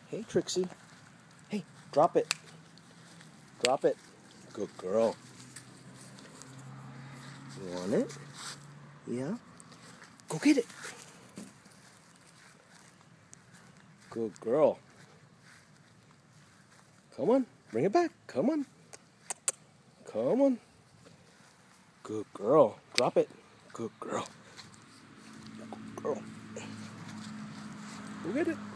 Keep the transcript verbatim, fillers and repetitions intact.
Hey, Trixie. Hey, drop it. Drop it. Good girl. You want it? Yeah? Go get it. Good girl. Come on. Bring it back. Come on. Come on. Good girl. Drop it. Good girl. Good girl. Go get it.